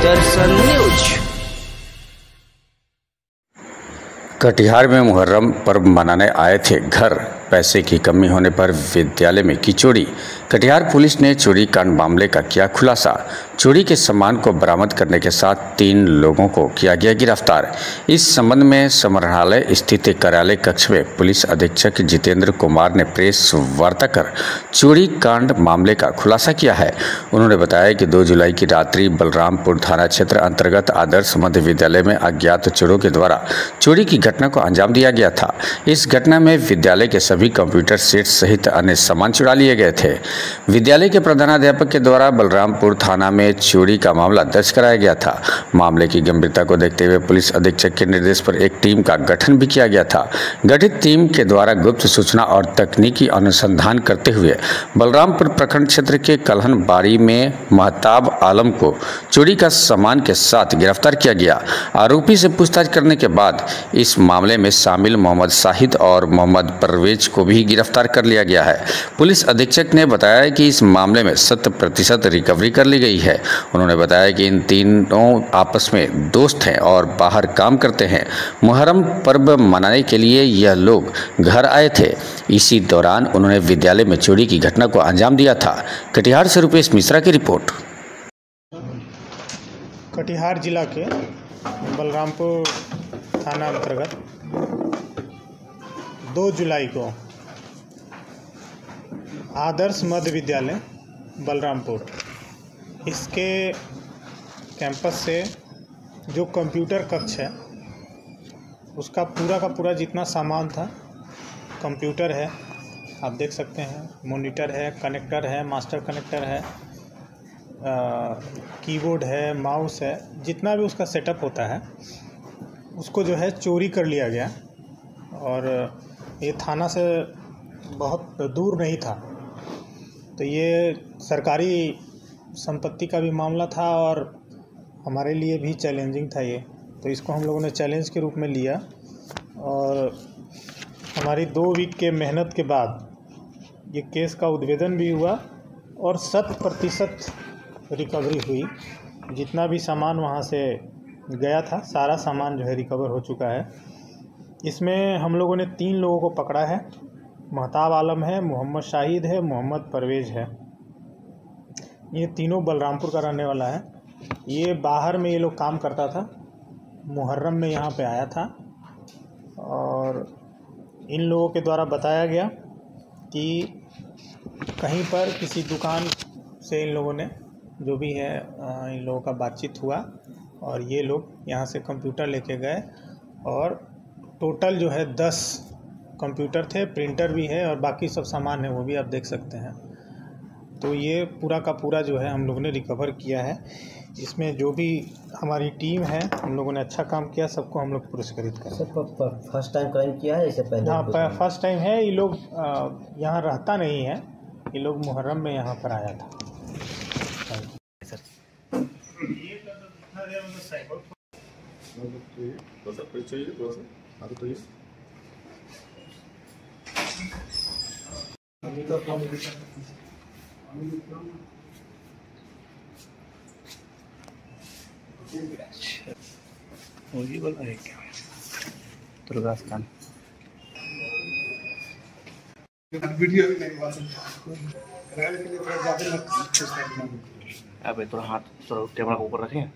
दर्शन news. Katihar में मुहर्रम पर्व मनाने आए थे घर, पैसे की कमी होने पर विद्यालय में की चोरी। कटिहार पुलिस ने चोरी कांड मामले का किया खुलासा। चोरी के सामान को बरामद करने के साथ 3 लोगों को किया गया गिरफ्तार। इस संबंध में समाहरणालय स्थित कार्यालय कक्ष में पुलिस अधीक्षक जितेंद्र कुमार ने प्रेस वार्ता कर चोरी कांड मामले का खुलासा किया है। उन्होंने बताया कि 2 जुलाई की रात्रि बलरामपुर थाना क्षेत्र अंतर्गत आदर्श मध्य विद्यालय में अज्ञात चोरों के द्वारा चोरी की घटना को अंजाम दिया गया था। इस घटना में विद्यालय के सभी कंप्यूटर सेट सहित अन्य सामान चुरा लिए गए थे। विद्यालय के प्रधानाध्यापक के द्वारा बलरामपुर थाना में चोरी का मामला दर्ज कराया गया था। मामले की गंभीरता को देखते हुए पुलिस अधीक्षक के निर्देश पर एक टीम का गठन भी किया गया था। गठित टीम के द्वारा गुप्त सूचना और तकनीकी अनुसंधान करते हुए बलरामपुर प्रखंड क्षेत्र के कलहन बाड़ी में महताब आलम को चोरी का सामान के साथ गिरफ्तार किया गया। आरोपी से पूछताछ करने के बाद इस मामले में शामिल मोहम्मद शाहिद और मोहम्मद परवेज को भी गिरफ्तार कर लिया गया है। पुलिस अधीक्षक ने बताया कि इस मामले में 100% रिकवरी कर ली गई है। उन्होंने बताया कि इन तीनों आपस में दोस्त हैं और बाहर काम करते हैं। मुहर्रम पर्व मनाने के लिए यह लोग घर आए थे। इसी दौरान उन्होंने विद्यालय में चोरी की घटना को अंजाम दिया था। कटिहार से रुपेश मिश्रा की रिपोर्ट। कटिहार जिला के बलरामपुर थाना अंतर्गत 2 जुलाई को आदर्श मध्य विद्यालय बलरामपुर इसके कैंपस से जो कंप्यूटर कक्ष है उसका पूरा का पूरा जितना सामान था, कंप्यूटर है, आप देख सकते हैं, मॉनिटर है, कनेक्टर है, मास्टर कनेक्टर है, कीबोर्ड है, माउस है, जितना भी उसका सेटअप होता है उसको जो है चोरी कर लिया गया। और ये थाना से बहुत दूर नहीं था, तो ये सरकारी संपत्ति का भी मामला था और हमारे लिए भी चैलेंजिंग था ये, तो इसको हम लोगों ने चैलेंज के रूप में लिया और हमारी 2 वीक के मेहनत के बाद ये केस का उद्भेदन भी हुआ और 100% रिकवरी हुई। जितना भी सामान वहाँ से गया था सारा सामान जो है रिकवर हो चुका है। इसमें हम लोगों ने 3 लोगों को पकड़ा है। महताब आलम है, मोहम्मद शाहिद है, मोहम्मद परवेज है। ये तीनों बलरामपुर का रहने वाला है। ये बाहर में ये लोग काम करता था, मुहर्रम में यहाँ पे आया था और इन लोगों के द्वारा बताया गया कि कहीं पर किसी दुकान से इन लोगों ने जो भी है इन लोगों का बातचीत हुआ और ये लोग यहाँ से कंप्यूटर लेके गए और टोटल जो है 10 कंप्यूटर थे, प्रिंटर भी है और बाकी सब सामान है वो भी आप देख सकते हैं। तो ये पूरा का पूरा जो है हम लोगों ने रिकवर किया है। इसमें जो भी हमारी टीम है हम लोगों ने अच्छा काम किया, सबको हम लोग पुरस्कृत करें। फर्स्ट टाइम क्राइम किया है इससे पहले? हाँ, फर्स्ट टाइम है। ये लोग यहाँ रहता नहीं है, ये लोग मुहर्रम में यहाँ पर आया था। दुर्गा स्थान वीडियो भी नहीं अब थोड़ा हाथ कैमरा को ऊपर रखें।